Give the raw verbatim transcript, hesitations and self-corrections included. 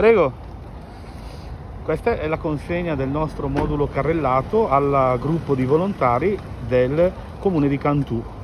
Prego. Questa è la consegna del nostro modulo carrellato al gruppo di volontari del comune di Cantù.